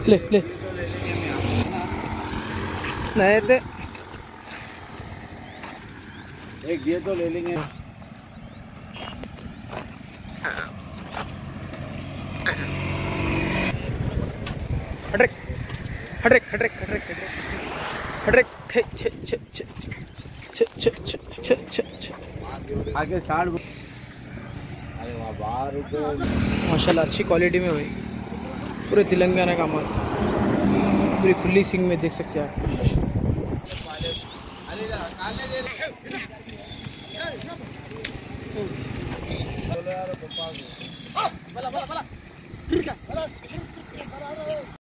ले ले नहीं थे एक दिए तो ले लेंगे। हटरेक हटरेक हटरेक हटरेक हटरेक आगे 60। अरे वाह 12 रुपये। माशाल्लाह अच्छी क्वालिटी में भाई, पूरे तेलंगाना का माल, पूरी खुली सिंग में देख सकते हैं आप।